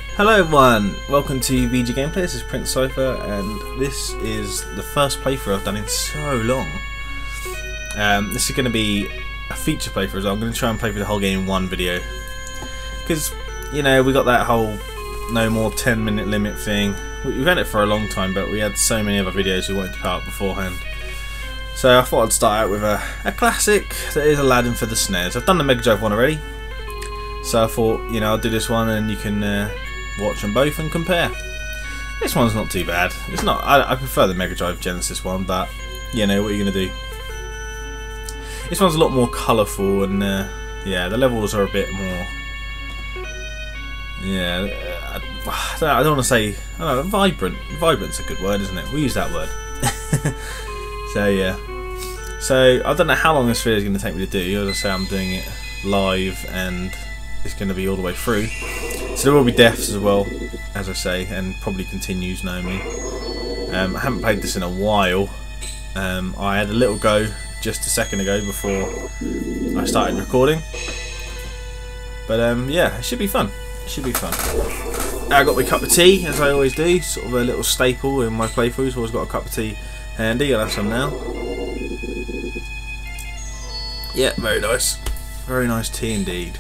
Hello everyone, welcome to VGgameplays. This is Princescyther and this is the first playthrough I've done in so long. This is going to be a feature playthrough as well. I'm going to try and play through the whole game in one video. Because, you know, we got that whole no more 10-minute limit thing. We've had it for a long time, but we had so many other videos we wanted to put out beforehand. So I thought I'd start out with a classic that is Aladdin for the SNES. I've done the Mega Drive one already. So I thought, you know, I'll do this one and you can watch them both and compare. This one's not too bad. It's not. I prefer the Mega Drive Genesis one, but you know what are you gonna do. This one's a lot more colourful and yeah, the levels are a bit more. Yeah, I don't want to say. I don't know, vibrant. Vibrant's a good word, isn't it? We use that word. So yeah. So I don't know how long this video is going to take me to do. As I say, I'm doing it live and it's going to be all the way through. So there will be deaths as well, as I say, and probably continues, knowing me. I haven't played this in a while. I had a little go just a second ago before I started recording. But yeah, it should be fun. It should be fun. I got my cup of tea, as I always do. Sort of a little staple in my playthroughs. Always got a cup of tea handy. I'll have some now. Yeah, very nice. Very nice tea indeed.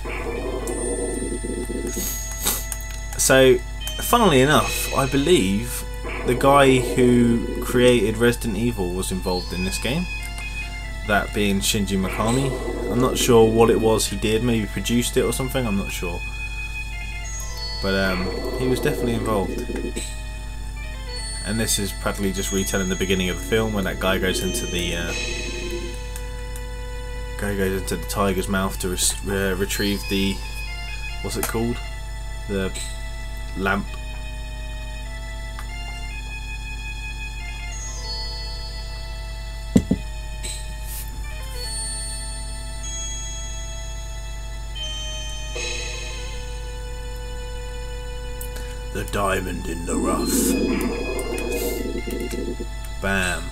So, funnily enough, I believe the guy who created Resident Evil was involved in this game. That being Shinji Mikami. I'm not sure what it was he did, maybe produced it or something, I'm not sure. But he was definitely involved. And this is practically just retelling the beginning of the film when that guy goes into the tiger's mouth to retrieve the, what's it called? The lamp. The diamond in the rough. Bam.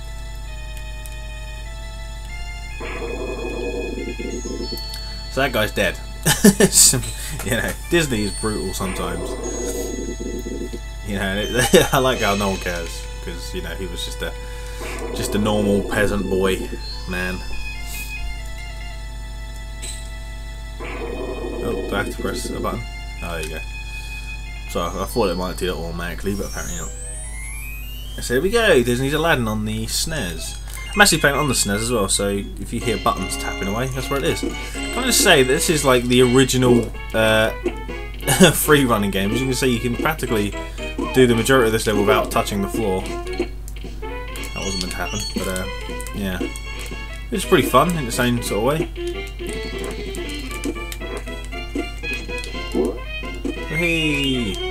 So that guy's dead. You know, Disney is brutal sometimes. You know, I like how no one cares because you know he was just a normal peasant boy, man. Oh, do I have to press a button? Oh, there you go. So I thought it might do that automatically, but apparently not. So here we go, Disney's Aladdin on the SNES. I'm actually playing it on the SNES as well, so if you hear buttons tapping away, that's where it is. Can I just say that this is like the original free running game. As you can see, you can practically do the majority of this level without touching the floor. That wasn't meant to happen, but yeah. It's pretty fun in the same sort of way. Hey!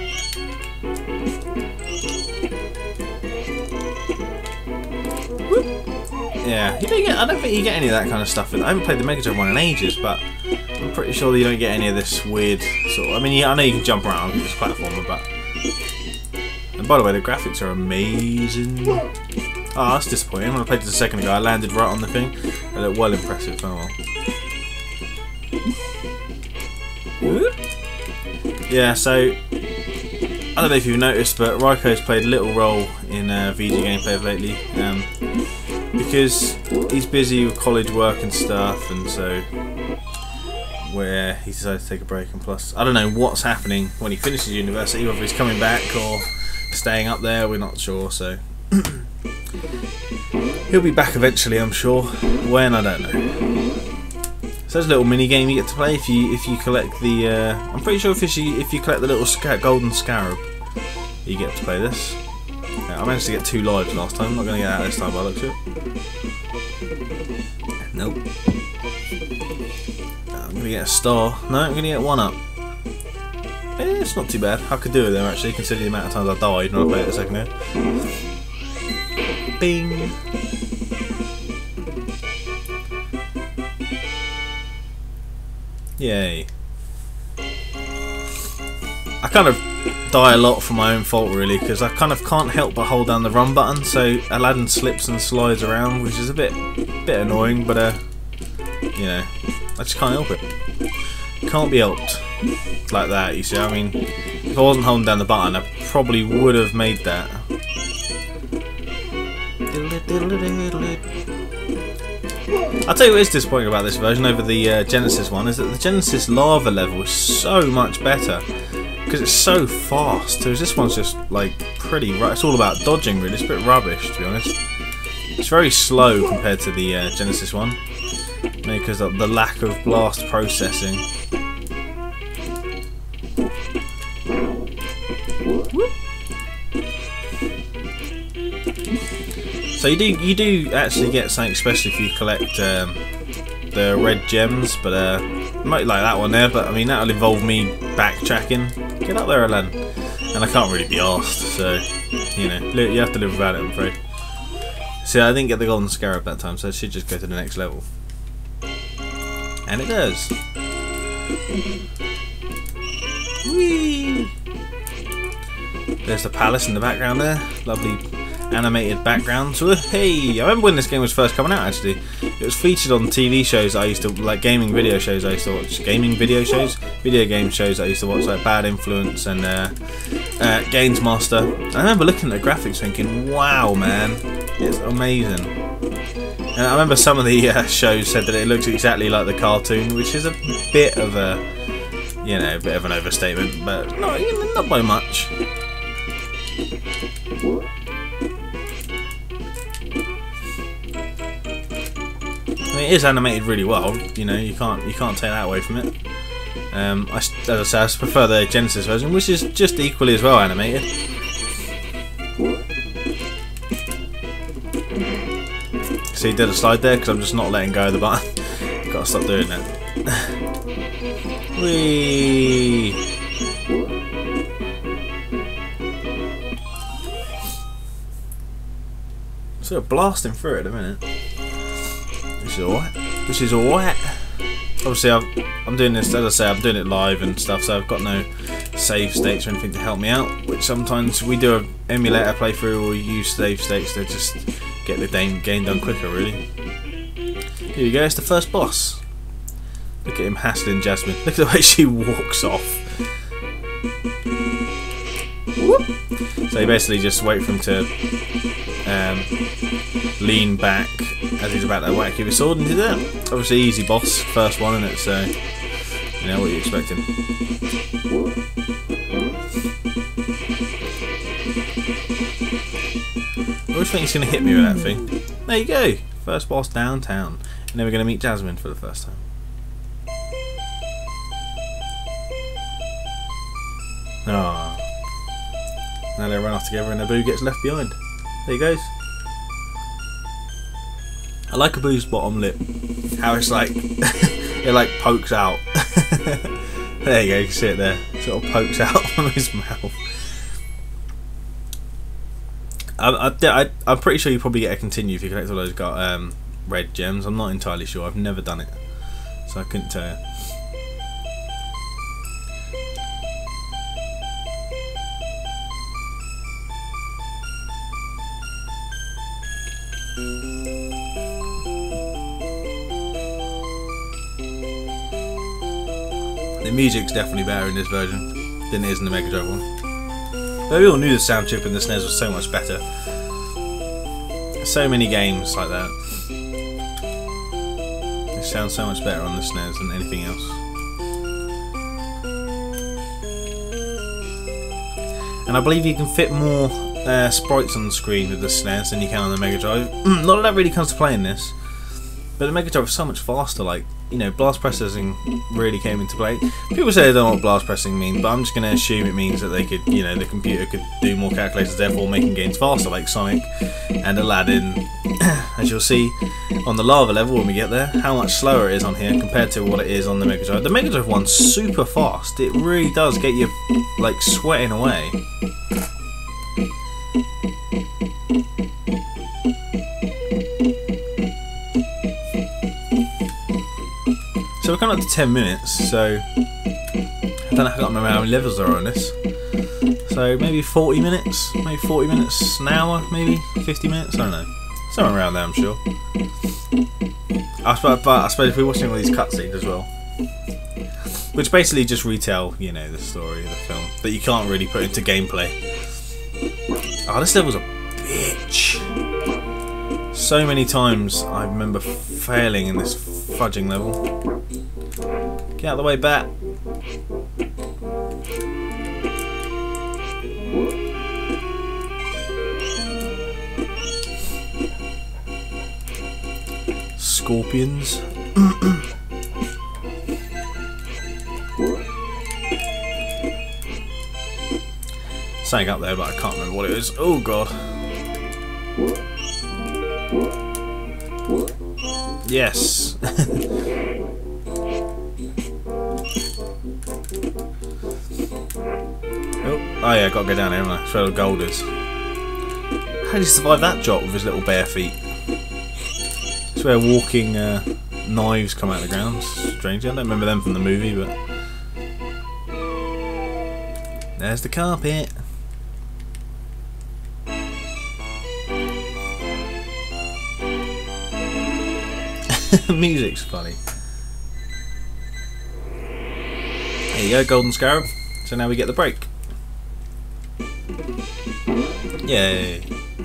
Yeah, you don't get. I don't think you get any of that kind of stuff. I haven't played the Mega Drive one in ages, but I'm pretty sure that you don't get any of this weird sort of. I mean, I know you can jump around this platformer, but. And by the way, the graphics are amazing. Oh, that's disappointing. When I played this a second ago, I landed right on the thing. They look well impressive. Oh well. Yeah, so I don't know if you've noticed, but Raiko's played a little role in VGgameplay lately. Because he's busy with college work and stuff, and so where he decided to take a break, and plus I don't know what's happening when he finishes university, whether he's coming back or staying up there, we're not sure, so he'll be back eventually, I'm sure. When, I don't know. So there's a little mini game you get to play if you collect the I'm pretty sure if you collect the little golden scarab you get to play this. I managed to get 2 lives last time. I'm not going to get out this time by the looks of it. Nope. I'm going to get a star. No, I'm going to get 1 up. It's not too bad. I could do it there actually, considering the amount of times I died when I played it a second ago. Bing! Yay. I kind of die a lot for my own fault really, because I kind of can't help but hold down the run button, so Aladdin slips and slides around, which is a bit annoying, but you know, I just can't help it. Can't be helped like that, you see. I mean, if I wasn't holding down the button, I probably would have made that. I'll tell you what is disappointing about this version over the Genesis one, is that the Genesis lava level is so much better because it's so fast. Whereas this one's just like pretty. It's all about dodging, really. It's a bit rubbish, to be honest. It's very slow compared to the Genesis one, maybe because of the lack of blast processing. So you do actually get something special if you collect the red gems, but you might like that one there. But I mean, that'll involve me backtracking. Get up there, Aladdin. And I can't really be arsed, so you know, you have to live without it, I'm afraid. See, I didn't get the golden scarab that time, so I should just go to the next level. And it does. Whee! There's the palace in the background there. Lovely animated background. So, hey, I remember when this game was first coming out, actually. It was featured on TV shows I used to, like gaming video shows I used to watch. Gaming video shows? Video game shows I used to watch, like Bad Influence and Games Master. I remember looking at the graphics thinking, wow, man, it's amazing. And I remember some of the shows said that it looks exactly like the cartoon, which is a bit of a, you know, a bit of an overstatement, but not by much. I mean, it is animated really well. You know, you can't take that away from it. As I say, I prefer the Genesis version, which is just equally as well animated. See, did a slide there because I'm just not letting go of the button. Gotta stop doing that. Whee! Sort of blasting through it a minute. Which is alright. Which is alright. Obviously, I'm doing this, as I say, I'm doing it live and stuff, so I've got no save states or anything to help me out. Which sometimes we do an emulator playthrough or use save states to just get the game done quicker, really. Here we go, it's the first boss. Look at him hassling Jasmine. Look at the way she walks off. So you basically just wait for him to lean back as he's about to whack you with a sword and do that. Obviously easy boss, first one, isn't it? So you know what you're expecting. I always think he's going to hit me with that thing. There you go, first boss downtown. And then we're going to meet Jasmine for the first time. Ah. Now they run off together and Abu gets left behind. There he goes. I like Abu's bottom lip. How it's like, it like pokes out. There you go, you can see it there. It sort of pokes out from his mouth. I'm pretty sure you probably get a continue if you collect all those red gems. I'm not entirely sure. I've never done it, so I couldn't tell you. The music's definitely better in this version than it is in the Mega Drive one. But we all knew the sound chip in the SNES was so much better. There's so many games like that. It sounds so much better on the SNES than anything else. And I believe you can fit more sprites on the screen with the SNES than you can on the Mega Drive. Not that that really comes to play in this, but the Mega Drive is so much faster. Like, you know, blast processing really came into play. People say they don't know what blast pressing means, but I'm just going to assume it means that they could, you know, the computer could do more calculations, therefore making games faster, like Sonic and Aladdin. As you'll see on the lava level when we get there, how much slower it is on here compared to what it is on the Mega Drive. The Mega Drive one's super fast. It really does get you, like, sweating away. So we're coming up to 10 minutes, so I don't know, I can't remember how many levels there are on this. So maybe 40 minutes, maybe 40 minutes, an hour, maybe 50 minutes, I don't know. Somewhere around there, I'm sure. But I suppose if we're watching all these cutscenes as well, Which basically just retell, you know, the story of the film that you can't really put into gameplay. Oh, this level's a bitch. So many times I remember failing in this fudging level. Get out of the way, bat. Scorpions. Something up there, but I can't remember what it is. Oh god. Yes. Oh yeah, gotta go down here, haven't I? That's where the gold is. How did he survive that drop with his little bare feet? It's where walking knives come out of the ground. Strangely, I don't remember them from the movie, but there's the carpet. Music's funny. There you go, golden scarab. So now we get the break. Yay!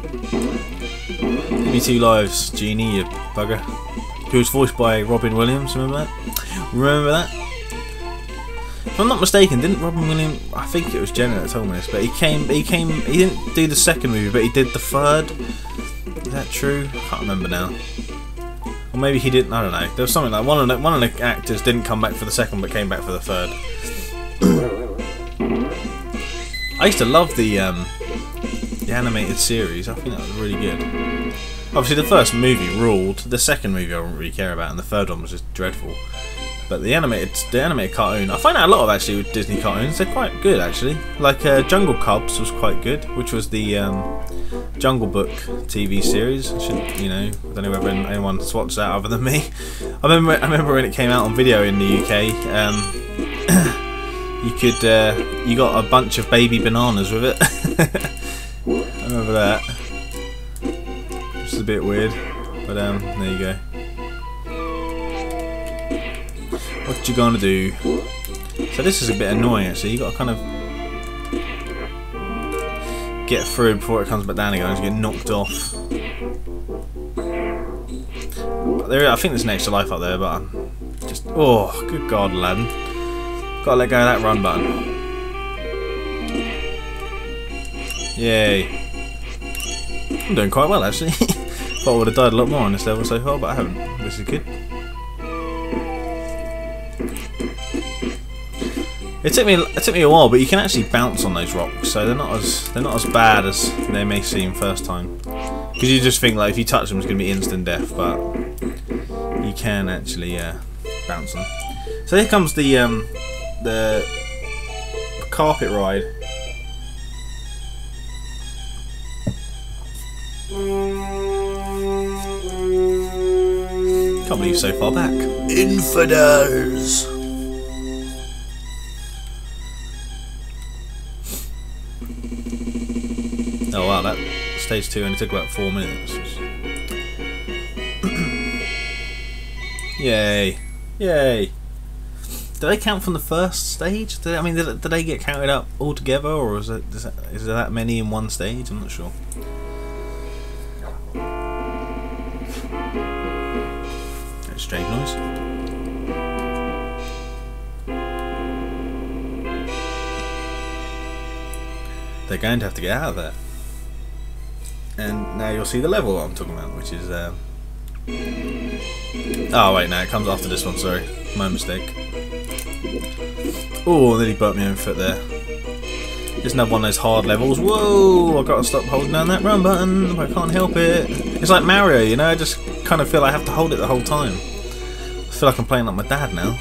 Give me 2 lives, Genie, you bugger. Who was voiced by Robin Williams, remember that? Remember that? If I'm not mistaken, didn't Robin Williams, I think it was Jenna that told me this, but he didn't do the second movie, but he did the third. Is that true? I can't remember now. Or maybe he didn't, I don't know. There was something like one of the actors didn't come back for the second, but came back for the third. I used to love the animated series. I think that was really good. Obviously the first movie ruled, the second movie I didn't really care about, and the third one was just dreadful. But the animated cartoon, I find out a lot of actually with Disney cartoons, they're quite good actually. Like Jungle Cubs was quite good, which was the Jungle Book TV series. I don't know whether anyone's watched that other than me. I remember when it came out on video in the UK. You got a bunch of baby bananas with it. I remember that. It's a bit weird, but there you go. What you gonna do? So this is a bit annoying actually. You got to kind of get through before it comes back down again. You get knocked off. I think there's an extra life up there, but I'm just good God, Aladdin. Gotta let go of that run button. Yay! I'm doing quite well actually. Thought I would have died a lot more on this level so far, but I haven't. This is good. It took me a while, but you can actually bounce on those rocks, so they're not as bad as they may seem first time. Because you just think like if you touch them, it's going to be instant death, but you can actually bounce them. So here comes the carpet ride. Can't believe so far back. Infidels. Oh wow, that stage 2 only took about 4 minutes. Yay! Yay! Do they count from the first stage? Did they get counted up all together, or is there that many in one stage? I'm not sure. That's a strange noise. They're going to have to get out of there. And now you'll see the level I'm talking about, which is oh wait, no, it comes after this one, sorry. My mistake. Oh, nearly burnt my own foot there. It's another one of those hard levels. Whoa, I've got to stop holding down that run button, but I can't help it. It's like Mario, you know, I just kind of feel I have to hold it the whole time. I feel like I'm playing like my dad now.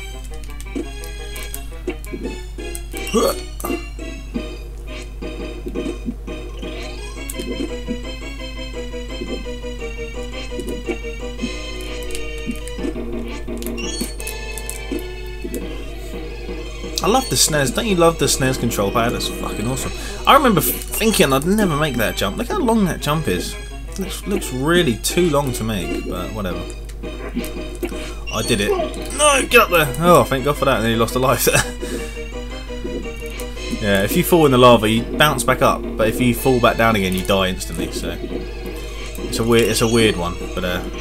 I love the SNES. Don't you love the SNES control pad? That's fucking awesome. I remember thinking I'd never make that jump. Look how long that jump is. It looks really too long to make, but whatever. I did it. No, get up there. Oh, thank God for that. And then he lost a life there. Yeah, if you fall in the lava, you bounce back up. But if you fall back down again, you die instantly. So it's a weird one. But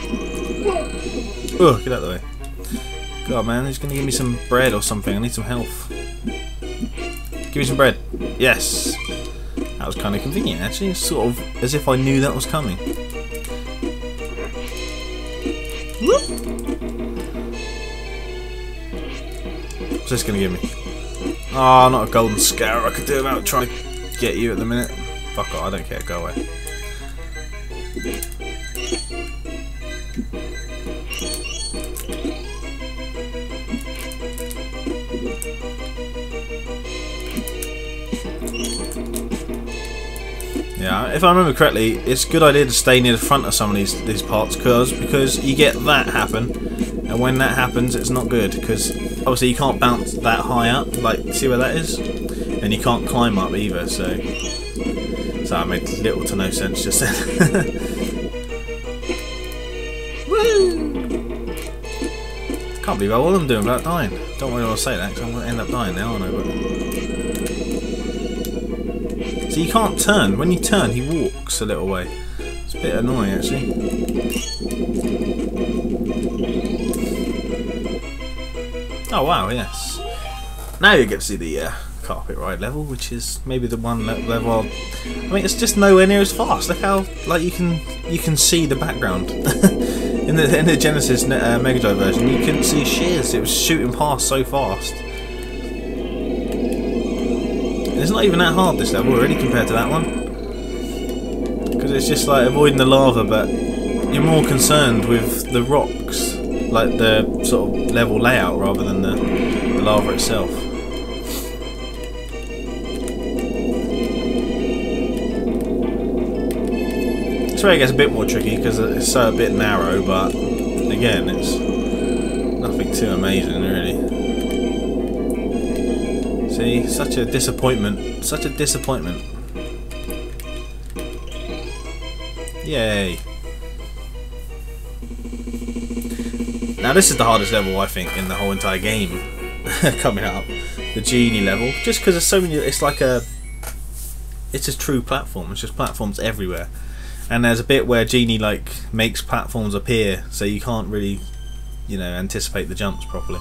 oh, get out of the way. God, man, he's gonna give me some bread or something. I need some health. Give me some bread. Yes. That was kind of convenient, actually. It's sort of as if I knew that was coming. Whoop. What's this going to give me? Oh, not a golden scarab. I could do without trying to get you at the minute. Fuck off, I don't care. Go away. Yeah, if I remember correctly, it's a good idea to stay near the front of some of these parts because you get that happen, and when that happens, it's not good because obviously you can't bounce that high up. Like, see where that is, and you can't climb up either. So that made little to no sense just then. Woo! Can't believe how well I'm doing without dying. Don't really want to say that because I'm going to end up dying now, aren't I? But so you can't turn. When you turn, he walks a little way. It's a bit annoying, actually. Oh wow, yes. Now you get to see the carpet ride level, which is maybe the one level. I mean, it's just nowhere near as fast. Look how like you can see the background. in the Genesis Mega Drive version, you couldn't see shiz. It was shooting past so fast. It's not even that hard, this level, really, compared to that one. Because it's just like avoiding the lava, but you're more concerned with the rocks, like the sort of level layout, rather than the lava itself. It's where it gets a bit more tricky, because it's so a bit narrow, but again, it's nothing too amazing, really. See, such a disappointment. Such a disappointment. Yay. Now this is the hardest level, I think, in the whole entire game. Coming up. The genie level. Just because there's so many... It's like a... It's a true platform. It's just platforms everywhere. And there's a bit where Genie, like, makes platforms appear, so you can't really, you know, anticipate the jumps properly.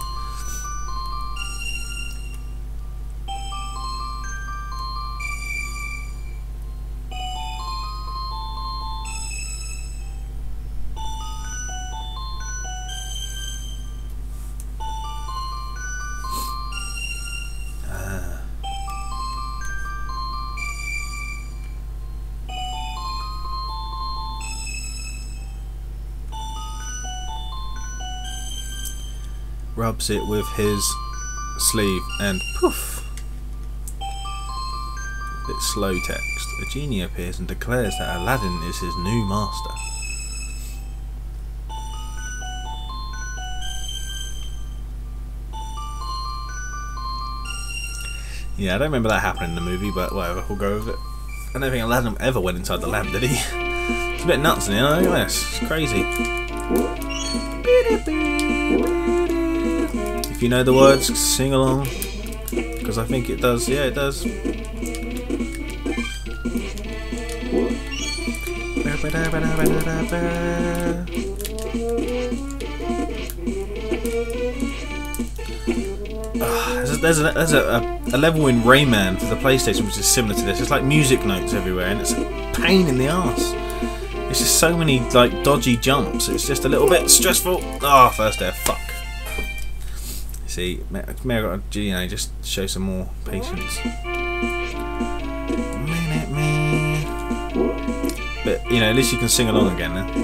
Rubs it with his sleeve and poof. A bit slow text. A genie appears and declares that Aladdin is his new master. Yeah, I don't remember that happening in the movie, but whatever, we'll go with it. I don't think Aladdin ever went inside the lamp, did he? It's a bit nuts in here, look at this. It's crazy. If you know the words, sing along, because I think it does. Yeah, it does. There's a level in Rayman for the PlayStation which is similar to this. It's like music notes everywhere, and it's a pain in the arse. It's just so many like dodgy jumps. It's just a little bit stressful. Ah, oh, first air, fuck. See, maybe I got to, you know, just show some more patience. But you know, at least you can sing along again now.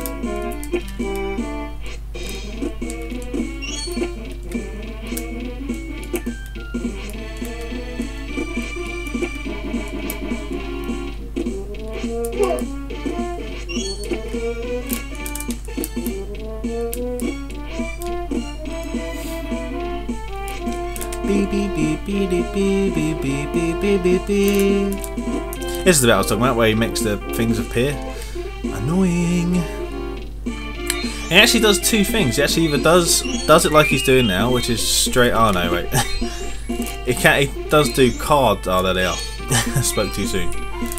This is the bit I was talking about, where he makes the things appear. Annoying. He actually does two things. He actually either does it like he's doing now, which is straight. Oh no, wait. He does do card. Oh, there they are. I spoke too soon.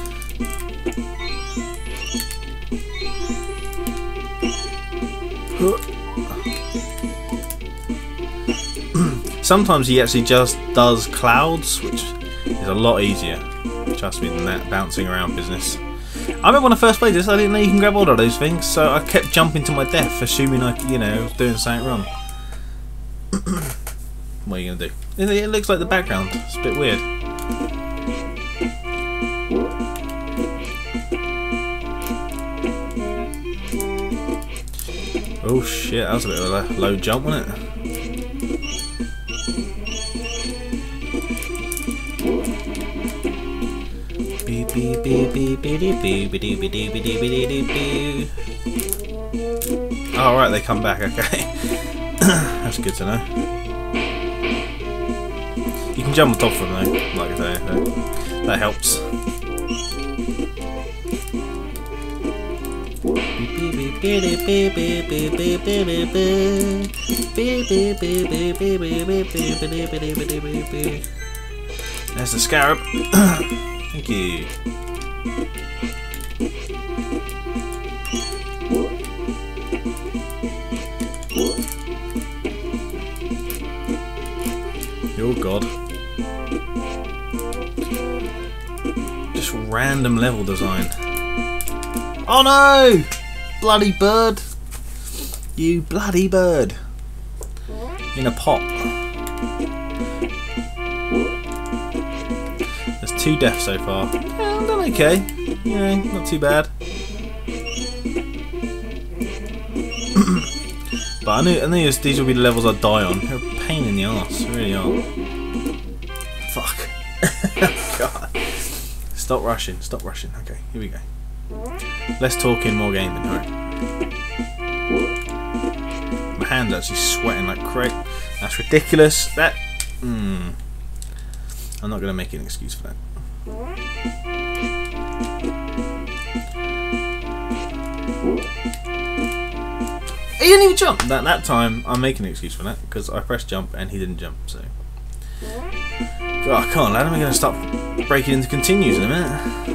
Sometimes he actually just does clouds, which is a lot easier, trust me, than that bouncing around business. I remember when I first played this, I didn't know you can grab all of those things, so I kept jumping to my death, assuming I, was doing something wrong. What are you gonna do? It looks like the background. It's a bit weird. Oh shit, that was a bit of a low jump, wasn't it? Oh right, they come back, okay. That's good to know. You can jump on top of them though, like I say, that helps. There's the scarab. Thank you. Oh god. Just random level design. Oh no! Bloody bird! You bloody bird! In a pot. There's 2 deaths so far. Yeah, I've done okay. Yeah, not too bad. But I knew these would be the levels I'd die on. They're a pain in the arse, they really are. Fuck. God. Stop rushing, stop rushing. Okay, here we go. Less talking, more gaming, alright. My hand's actually sweating like crazy. That's ridiculous. That. I'm not going to make an excuse for that. He didn't even jump. That time, I'm making an excuse for that because I pressed jump and he didn't jump. So, God, come on, lad. Am I going to start breaking into continues in a minute?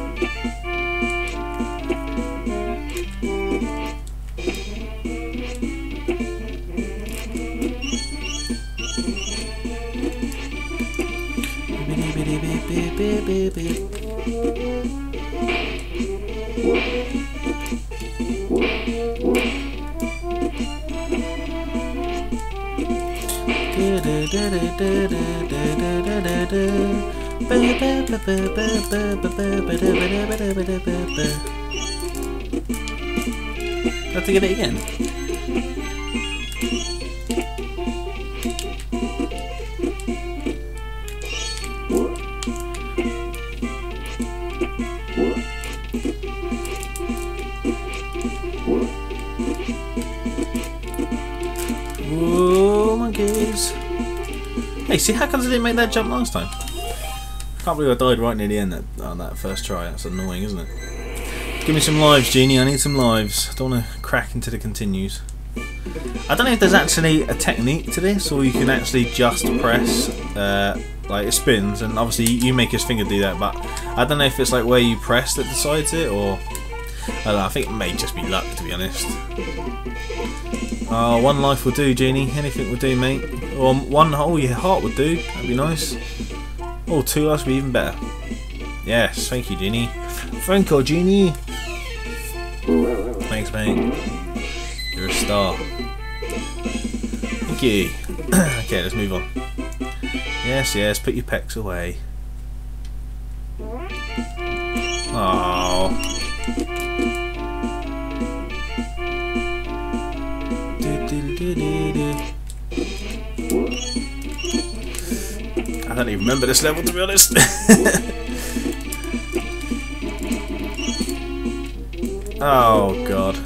Have to get it again. Whoa, monkeys! Hey, see how comes I didn't make that jump last time? I can't believe I died right near the end on that first try. That's annoying, isn't it? Give me some lives, Genie. I need some lives. I don't want to crack into the continues. I don't know if there's actually a technique to this, or you can actually just press, like it spins, and obviously you make his finger do that, but I don't know if it's like where you press that decides it, or I don't know, I think it may just be luck, to be honest. Oh, 1 life will do, Genie. Anything will do, mate. Or 1 whole your heart would do. That'd be nice. Oh, 2 lives would be even better. Yes, thank you, Genie. Thank you, Genie. Thanks, mate. You're a star. Thank you. Okay, let's move on. Yes, yes, put your pecs away. Oh. I don't even remember this level, to be honest. Oh god.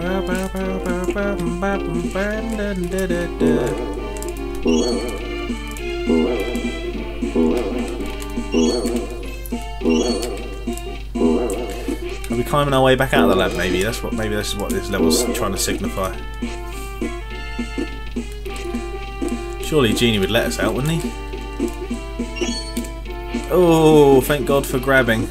Are we climbing our way back out of the lab? Maybe that's what. Maybe this is what this level's trying to signify. Surely Genie would let us out, wouldn't he? Oh, thank God for grabbing.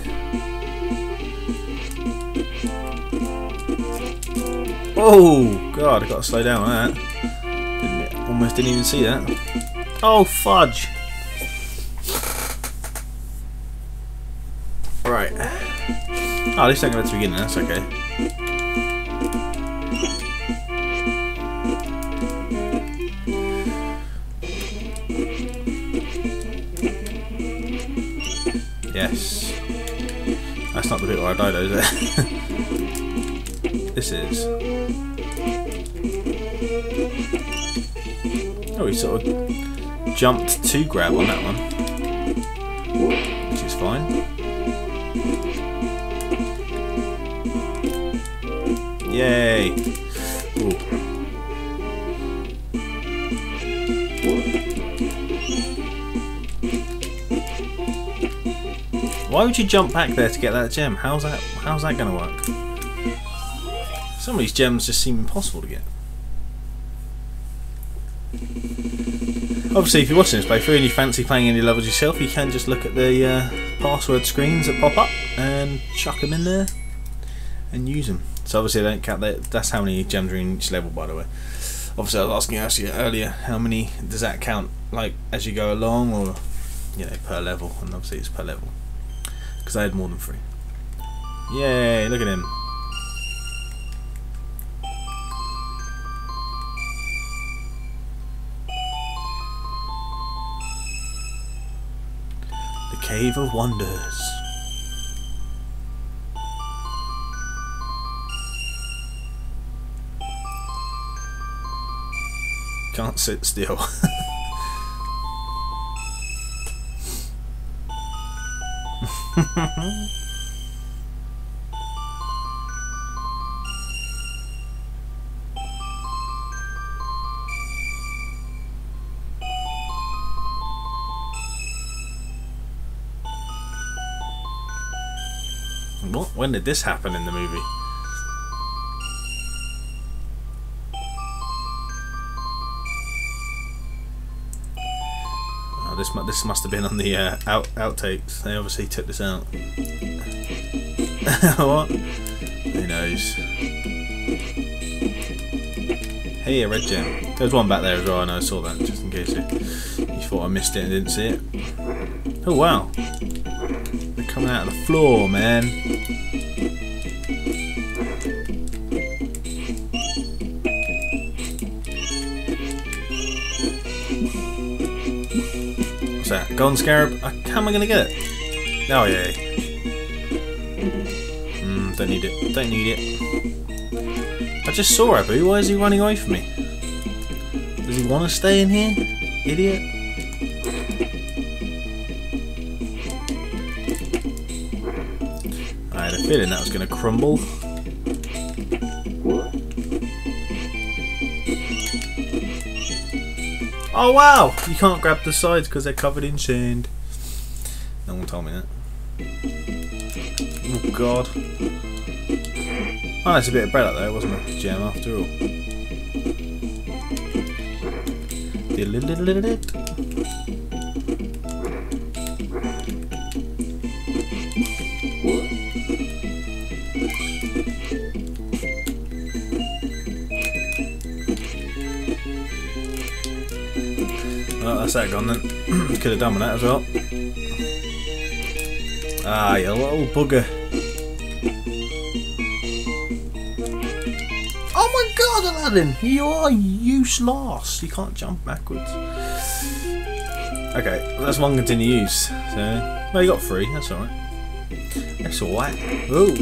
Oh God, I got to slow down on that. Almost didn't even see that. Oh fudge! Right. Oh, at least I can go to the beginning. That's okay. Yes. That's not the bit where I died, is it? This is. Oh, he sort of jumped to grab on that one, which is fine. Yay! Ooh. Why would you jump back there to get that gem? How's that going to work? Some of these gems just seem impossible to get. Obviously, if you're watching this playthrough and you fancy playing any levels yourself, you can just look at the password screens that pop up and chuck them in there and use them. So obviously I don't count that. That's how many gems are in each level, by the way. Obviously I was asking you earlier, how many does that count, like as you go along, or you know, per level? And obviously it's per level, because I had more than 3. Yay! Look at him. The Cave of Wonders. Can't sit still. What? When did this happen in the movie? This must have been on the outtakes. They obviously took this out. What? Who knows? Hey, a red gem. There's one back there as well. I know, I saw that, just in case you thought I missed it and didn't see it. Oh wow! They're coming out of the floor, man. What's that? Golden Scarab? How am I going to get it? Oh, yeah. Don't need it. Don't need it. I just saw Abu. Why is he running away from me? Does he want to stay in here? Idiot. I had a feeling that was going to crumble. Oh wow! You can't grab the sides because they're covered in sand. No one told me that. Oh god. Oh, that's a bit of bread up there. It wasn't a gem after all. Well, that's that gone then. Could have done with that as well. Ah, you little bugger. Oh my god, Aladdin! You are useless. You can't jump backwards. Okay, well, that's one continue use. So, well, you got 3. That's alright. That's alright. Ooh.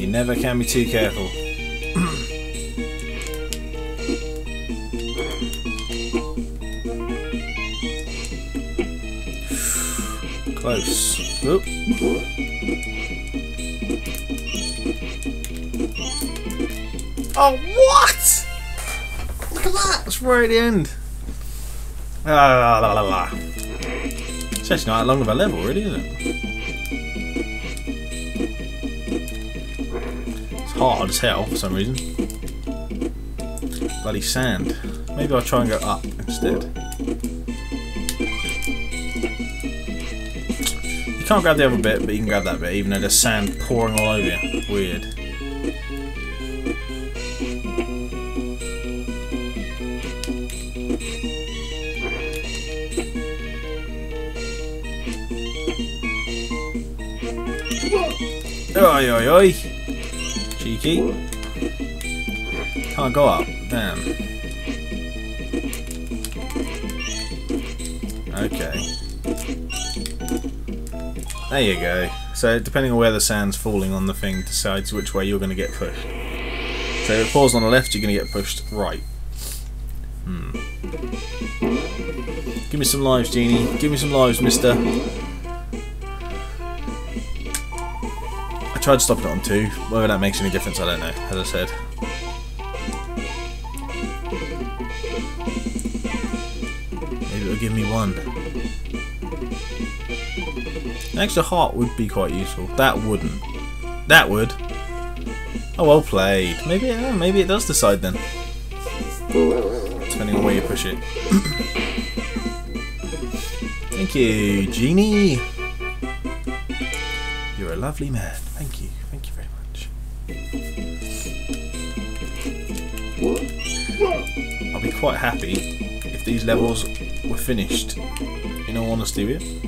You never can be too careful. Close. Oop. Oh, what? Look at that! It's right at the end. It's actually not that long of a level, really, is it? It's hard as hell for some reason. Bloody sand. Maybe I'll try and go up instead. You can't grab the other bit, but you can grab that bit, even though there's sand pouring all over you. Weird. Oi, oi, oi! Cheeky. Can't go up. Damn. Okay. There you go. So, depending on where the sand's falling on the thing, decides which way you're going to get pushed. So, if it falls on the left, you're going to get pushed right. Give me some lives, Genie. Give me some lives, mister. I tried stopping it on 2. Whether that makes any difference, I don't know, as I said. Maybe it'll give me 1. An extra heart would be quite useful. That wouldn't. That would. Oh, well played. Maybe it does decide then. Depending on where you push it. Thank you, Genie. You're a lovely man. Thank you. Thank you very much. I'll be quite happy if these levels were finished, in all honesty with you.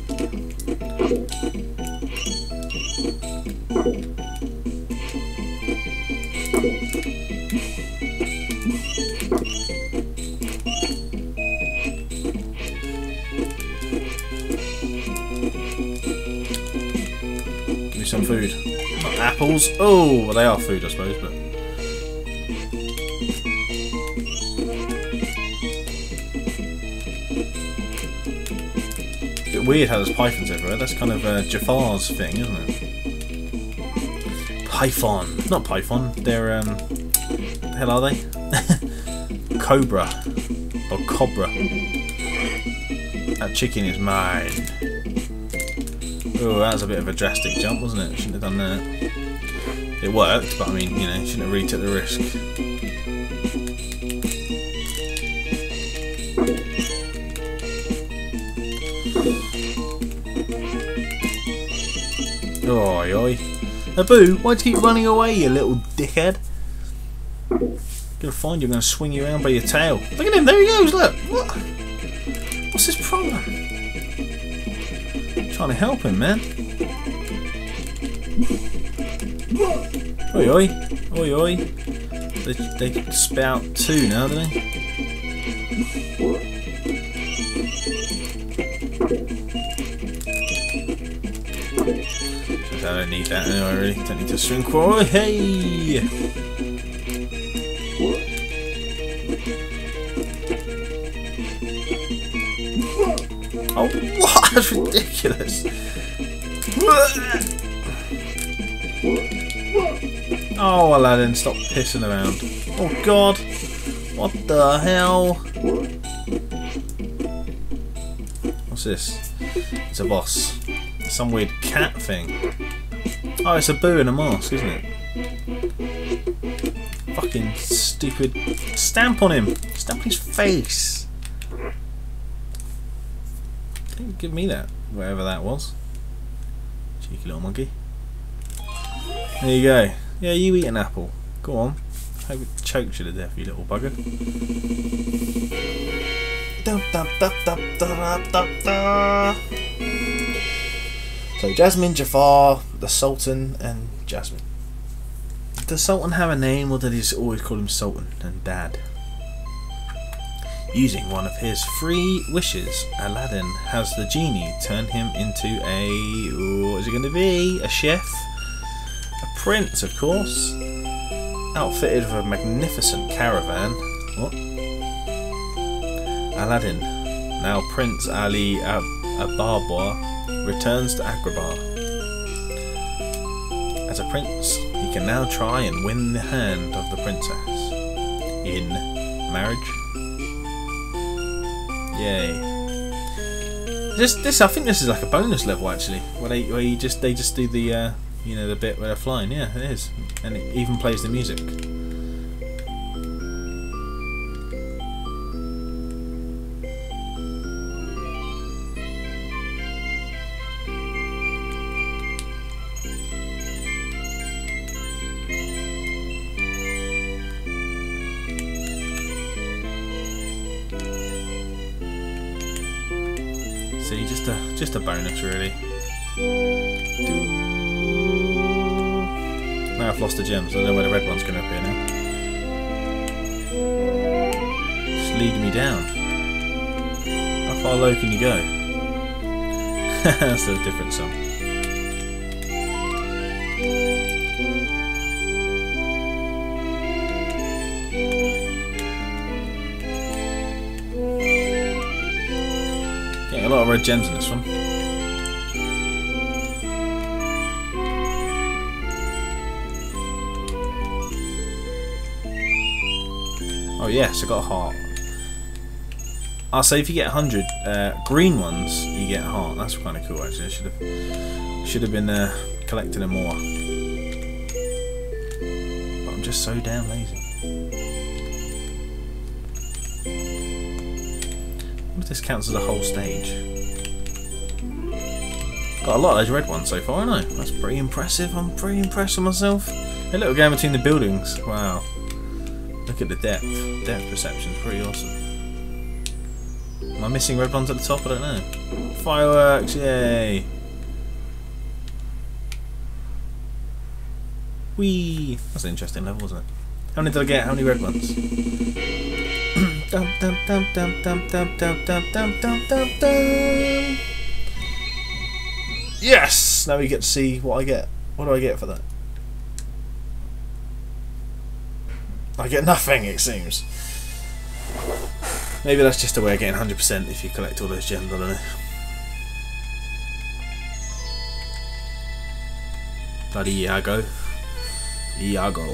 Give me some food. Not apples. Oh, well, they are food, I suppose, but. Weird how there's pythons everywhere. That's kind of Jaffar's thing, isn't it? Python, not python. They're the hell are they? Cobra or cobra. That chicken is mine. Oh, that was a bit of a drastic jump, wasn't it? Shouldn't have done that. It worked, but I mean, you know, shouldn't have really took the risk. Oi, oi. Abu, why'd you keep running away, you little dickhead? Gonna find you, I'm gonna swing you around by your tail. Look at him, there he goes, look! What? What's his problem? I'm trying to help him, man. Oi, oi. Oi, oi. They spout 2 now, don't they? I don't need that anyway, really. Don't need to swing for. Hey! Oh, what? That's ridiculous. Oh, Aladdin, stop pissing around. Oh, God. What the hell? What's this? It's a boss. Some weird cat thing. Oh, it's a boo in a mask, isn't it? Fucking stupid. Stamp on him! Stamp on his face! Don't give me that, whatever that was. Cheeky little monkey. There you go. Yeah, you eat an apple. Go on. Hope it chokes you to death, you little bugger. So Jasmine, Jafar, the Sultan, and Jasmine. Does the Sultan have a name, or did he just always call him Sultan and Dad? Using one of his 3 wishes, Aladdin has the genie turn him into a... what is it going to be? A chef? A prince, of course, outfitted with a magnificent caravan. What? Aladdin, now Prince Ali Ababa, returns to Agrabah. As a prince, he can now try and win the hand of the princess in marriage. Yay! I think this is like a bonus level actually, where they just do the you know, the bit where they're flying. Yeah, it is, and it even plays the music. See, just a bonus really. Now I've lost the gems, I don't know where the red one's going to appear now. Just leading me down. How far low can you go? That's a different song. Getting a lot of red gems in this one. Oh yes, I got a heart. I'll say if you get 100 green ones, you get a heart. That's kind of cool actually. I should have been collecting them more. But I'm just so damn lazy. What if this counts as a whole stage? Got a lot of those red ones so far, I know. That's pretty impressive. I'm pretty impressed with myself. A little game between the buildings. Wow. Look at the depth. Depth perception's pretty awesome. Am I missing red ones at the top? I don't know. Fireworks, yay! Whee! That's an interesting level, isn't it? How many did I get? How many red ones? Dum dum dum dum dum dum dum dum dum dum dum dum. Yes! Now we get to see what I get. What do I get for that? I get nothing, it seems. Maybe that's just a way of getting 100% if you collect all those gems, I don't know. Bloody Iago. Iago.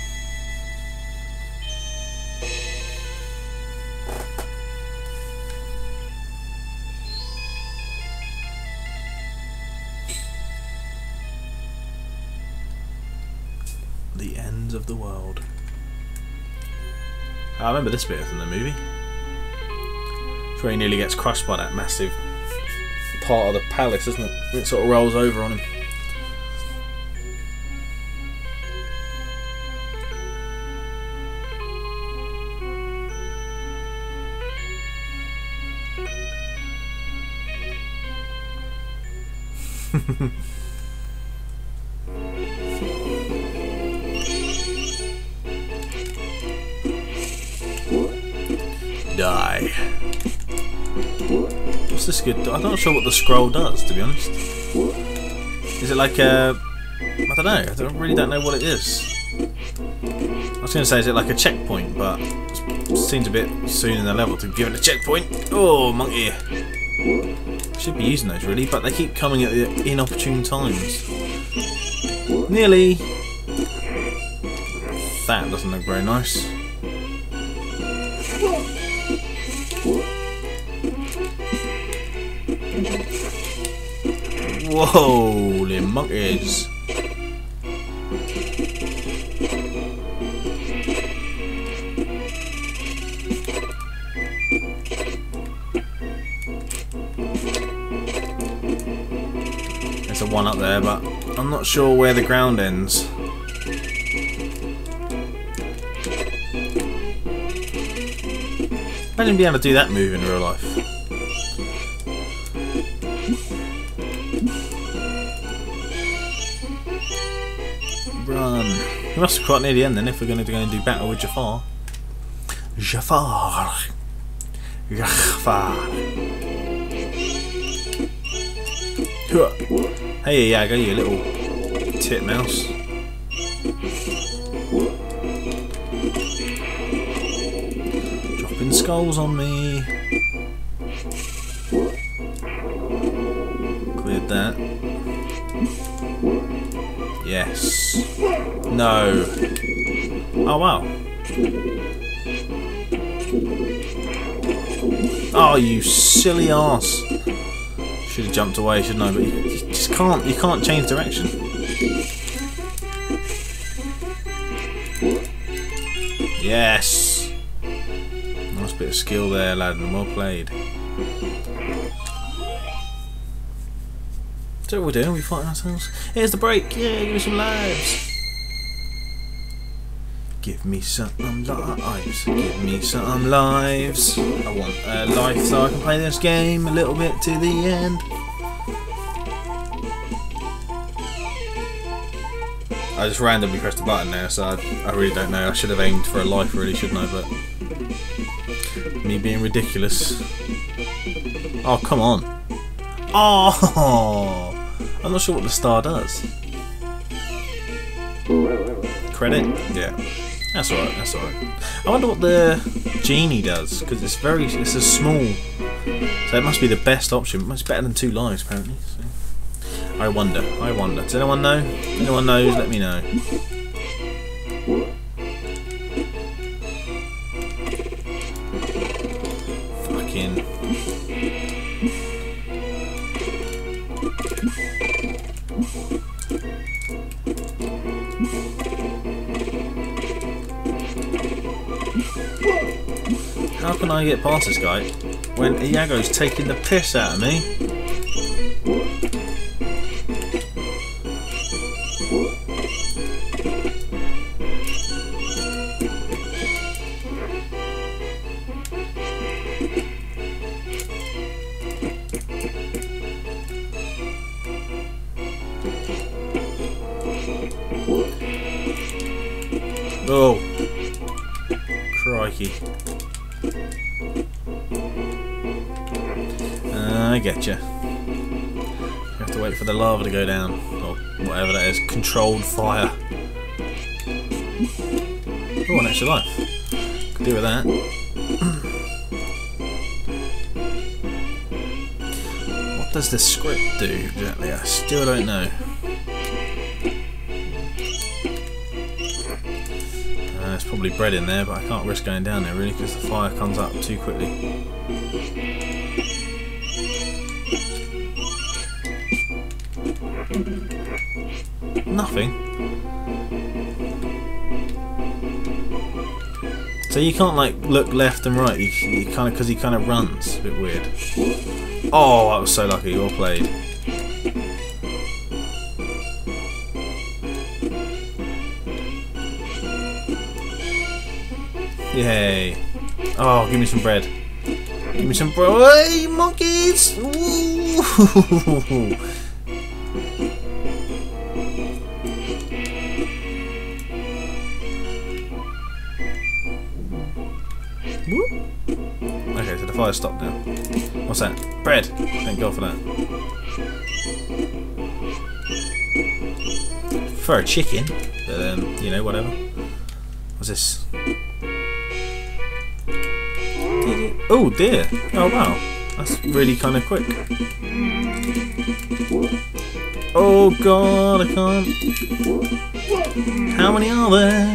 The ends of the world. I remember this bit from the movie. It's where he nearly gets crushed by that massive part of the palace, isn't it? It sort of rolls over on him. Die. What's this good? I'm not sure what the scroll does, to be honest. Is it like a... I don't know. I really don't know what it is. I was going to say, is it like a checkpoint, but it seems a bit soon in the level to give it a checkpoint. Oh, monkey. Should be using those really, but they keep coming at the inopportune times. Nearly. That doesn't look very nice. Whoa, holy monkeys. There's a one up there, but I'm not sure where the ground ends. Imagine being able to do that move in real life. Run. We must be quite near the end then if we're going to go and do battle with Jafar. Jafar. Jafar. Hey Iago, you little titmouse. skulls on me. Cleared that. Yes. No. Oh wow. Oh, you silly ass. Should have jumped away, shouldn't I? But you just can't. You can't change direction. Yes. Nice bit of skill there, Aladdin. Well played. So what we're doing? Are we fighting ourselves? Here's the break. Yeah, give me some lives. Give me some lives. Give me some lives. I want a life so I can play this game a little bit to the end. I just randomly pressed the button now, so I really don't know. I should have aimed for a life, really, shouldn't I? But me being ridiculous. Oh, come on. Oh, I'm not sure what the star does. Credit? Yeah. That's alright, that's alright. I wonder what the genie does, because it's a small, so it must be the best option. It's better than 2 lives apparently. So. I wonder. Does anyone know? If anyone knows, let me know. Fucking. How can I get past this guy when Iago's taking the piss out of me? Oh, crikey. I get you. You have to wait for the lava to go down, or whatever that is. Controlled fire. Oh, an extra life. Could do with that. What does the script do exactly? I still don't know. There's probably bread in there, but I can't risk going down there really because the fire comes up too quickly. Nothing. So you can't like look left and right. You kind of, because he kind of runs. A bit weird. Oh, that was so lucky. Well played. Yay! Oh, give me some bread. Give me some bread. Hey, monkeys! Ooh. Okay, so the fire stopped now. What's that? Bread! Thank God for that. For a chicken, but you know, whatever. What's this? Oh dear! Oh wow! That's really kind of quick. Oh God, I can't. How many are there?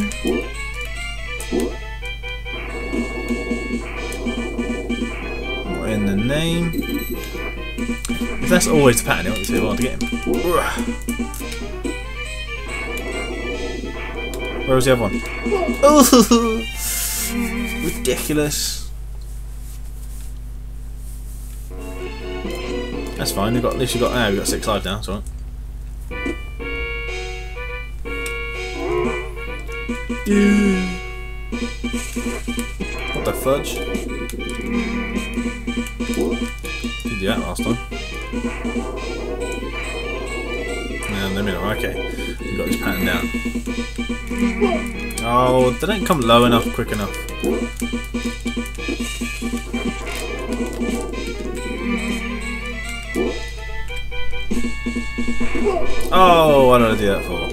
What in the name? If that's always the pattern, it won't be too hard to get him. Where was the other one? Oh, ridiculous! That's fine. We've got at least we've got 6 lives now. That's all right. What the fudge? Did do that last time. And let me know. Okay, we got this pattern down. Oh, they don't come low enough, quick enough. Oh, what did I do that for?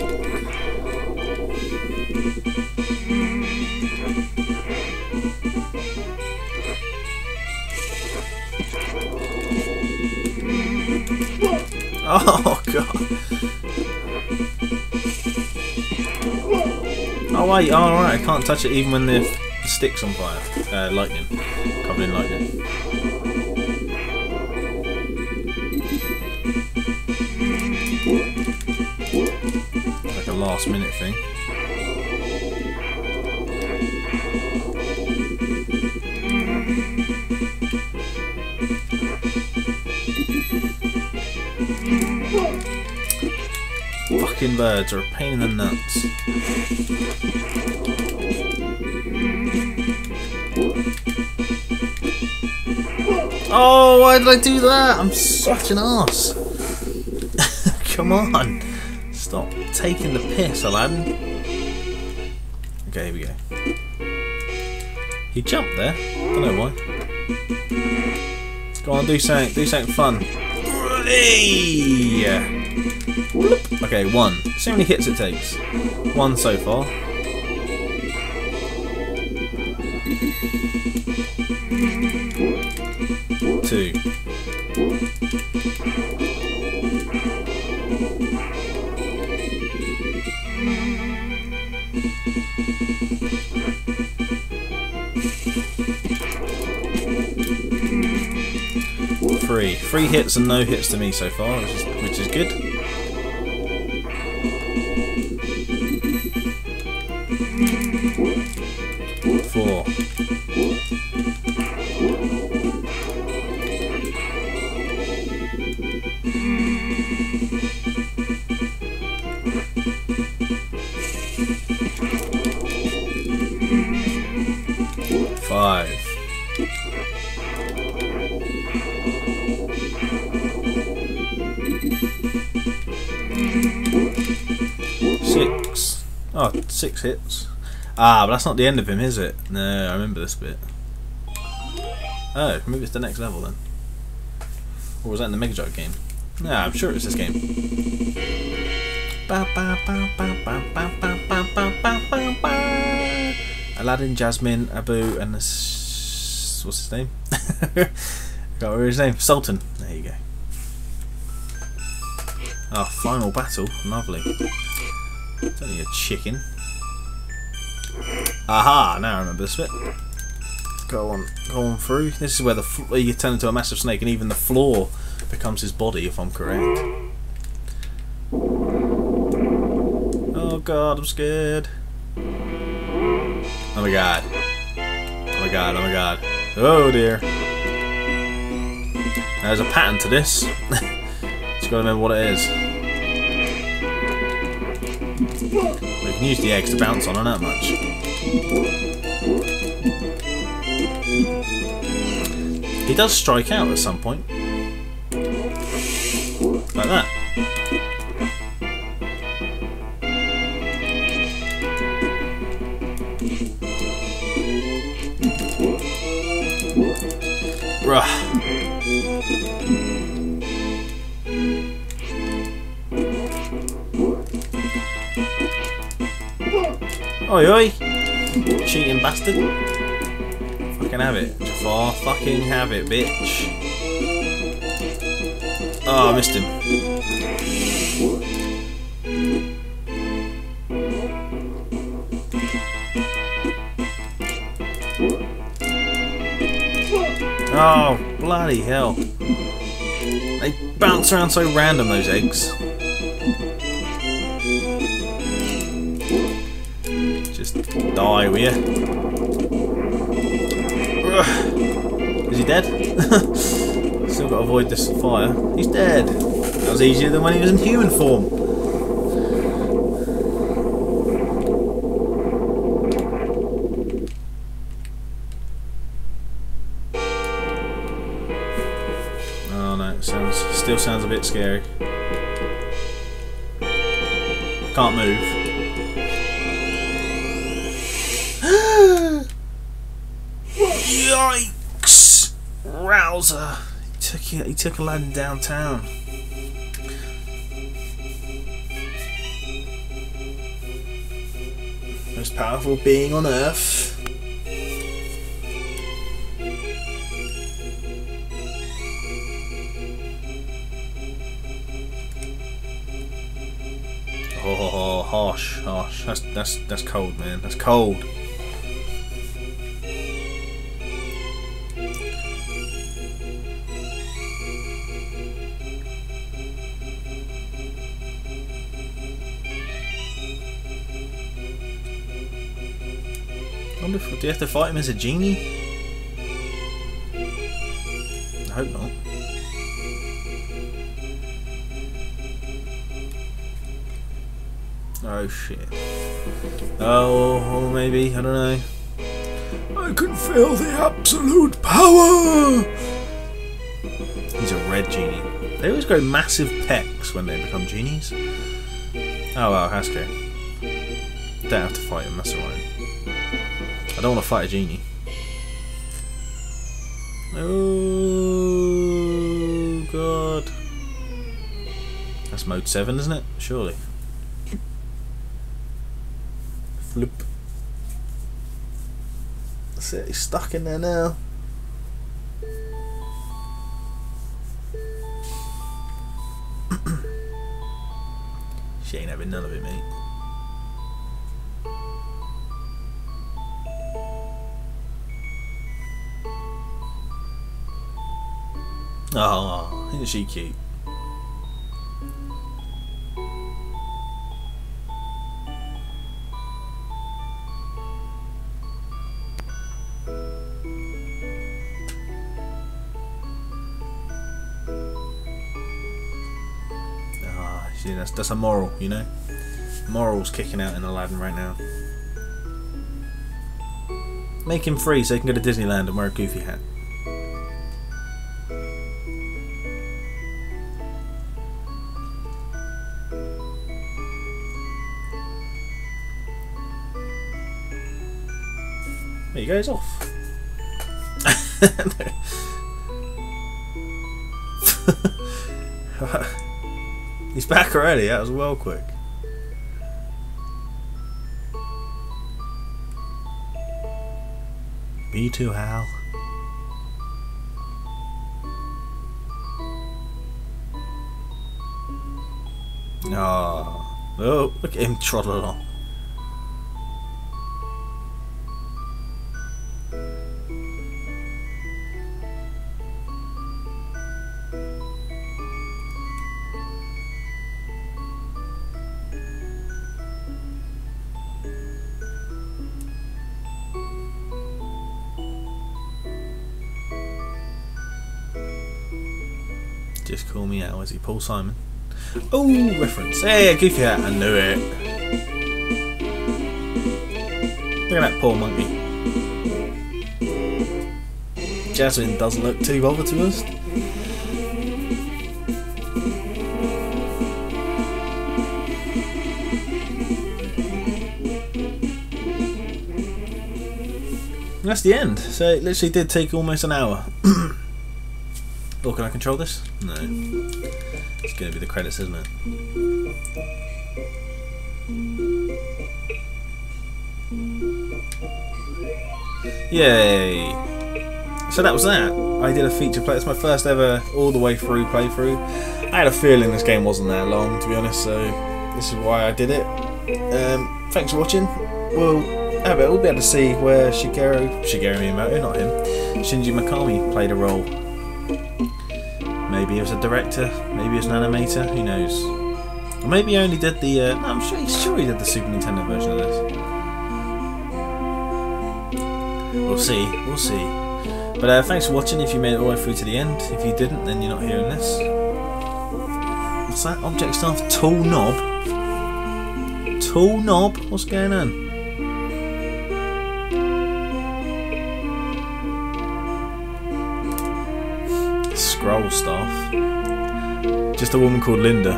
Oh god. Oh wait, oh alright, I can't touch it even when the stick's on fire. Lightning. Covered in lightning. Like a last minute thing. Fucking birds are a pain in the nuts. Oh, why did I do that? I'm such an arse. Come on. Stop taking the piss, Aladdin. Okay, here we go. He jumped there. Don't know why. Go on, do something fun. Hey! Okay, 1. See how many hits it takes. 1 so far. 2. 3. 3 hits and no hits to me so far, which is good. 4. 5. 6. Oh, 6 hits. Ah, but that's not the end of him, is it? No, I remember this bit. Oh, maybe it's the next level then. Or was that in the Mega Drive game? No, I'm sure it's this game. Aladdin, Jasmine, Abu, and what's his name? Can't remember his name. Sultan. There you go. Oh, final battle. Lovely. It's only a chicken. Aha! Now I remember this bit. Go on through. This is where you turn into a massive snake, and even the floor becomes his body, if I'm correct. Oh god, I'm scared. Oh my god. Oh my god, oh my god. Oh dear. There's a pattern to this. Just gotta remember what it is. We can use the eggs to bounce on, and that much. He does strike out at some point. Like that. Bruh. Oi oi! Cheating bastard. Fucking have it. Jafar, fucking have it, bitch. Oh, I missed him. Oh, bloody hell. They bounce around so random, those eggs. Just die, will ya? Is he dead? Still got to avoid this fire. He's dead. That was easier than when he was in human form. Oh no, it still sounds a bit scary. Can't move. Yikes! Rouser! He took Aladdin downtown. Most powerful being on Earth. harsh, harsh. That's cold, man. That's cold. I wonder if, do you have to fight him as a genie? I hope not. Oh shit. Oh, maybe, I don't know. I can feel the absolute power! He's a red genie. They always grow massive pecs when they become genies. Oh well, that's okay. Don't have to fight him, that's alright. I don't want to fight a genie. Oh god. That's mode 7, isn't it? Surely. Flip. That's it, he's stuck in there now. She ain't having none of it, mate. Oh, isn't she cute? Ah, see, that's a moral, you know. Moral's kicking out in Aladdin right now. Make him free so he can go to Disneyland and wear a goofy hat. There he goes off. He's back already, that was well quick. Me too, Hal. Oh, look at him trotting along. Just call me out, is he Paul Simon? Oh, reference. Hey, goofy hat, I knew it. Look at that poor monkey. Jasmine doesn't look too bothered to us. And that's the end. So it literally did take almost an hour. Oh, can I control this? No. It's going to be the credits, isn't it? Yay! So that was that. I did a feature play. It's my first ever all the way through playthrough. I had a feeling this game wasn't that long, to be honest, so this is why I did it. Thanks for watching. We'll be able to see where Shigeru Miyamoto, not him, Shinji Mikami played a role. Maybe he was a director, maybe he was an animator, who knows. Or maybe he only did the, no, I'm sure he did the Super Nintendo version of this. We'll see, we'll see. But thanks for watching if you made it all the way through to the end. If you didn't, then you're not hearing this. What's that? Object staff? Tool knob? Tool knob? What's going on? Scroll staff. Just a woman called Linda.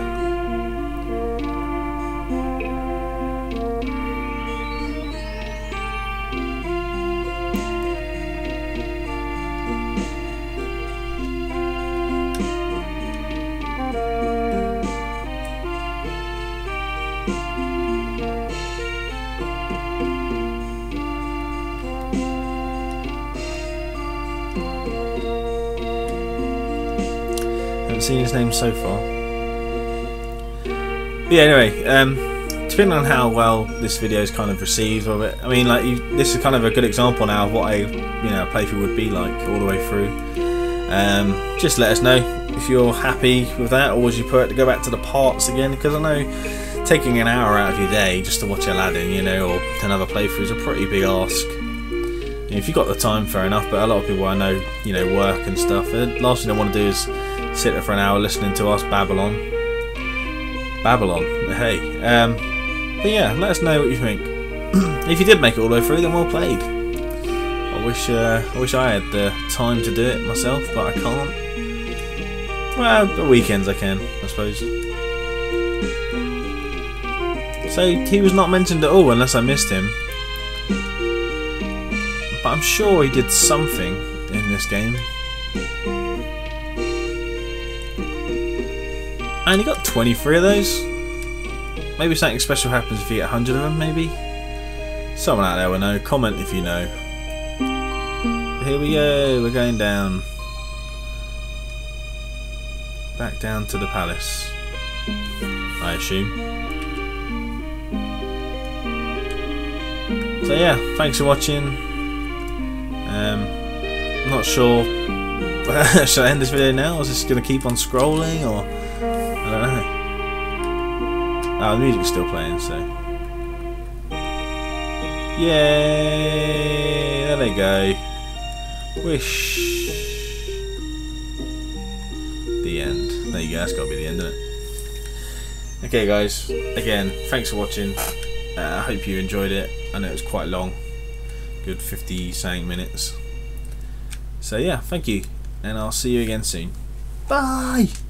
Haven't seen his name so far. But yeah, anyway, depending on how well this video is kind of received of it. I mean, like this is kind of a good example now of what a playthrough would be like all the way through. Just let us know if you're happy with that, or would you prefer it to go back to the parts again? Because I know taking an hour out of your day just to watch Aladdin, or another playthrough is a pretty big ask. If you've got the time, fair enough, but a lot of people I know, work and stuff. The last thing they want to do is sit there for an hour listening to us babble hey. But yeah, let us know what you think. If you did make it all the way through, then well played. I wish I had the time to do it myself, but I can't. Well, the weekends I can, I suppose. So he was not mentioned at all, unless I missed him. But I'm sure he did something in this game. I only got 23 of those. Maybe something special happens if you get 100 of them, maybe? Someone out there will know. Comment if you know. Here we go, we're going down. Back down to the palace, I assume. So yeah, thanks for watching. I'm not sure. Should I end this video now, or is this going to keep on scrolling, or I don't know. Oh, the music's still playing, so yay! There they go. Wish. The end. There you go. That's got to be the end, isn't it? Okay, guys. Again, thanks for watching. I hope you enjoyed it. I know it was quite long. Good 50-something minutes. So yeah, thank you, and I'll see you again soon. Bye!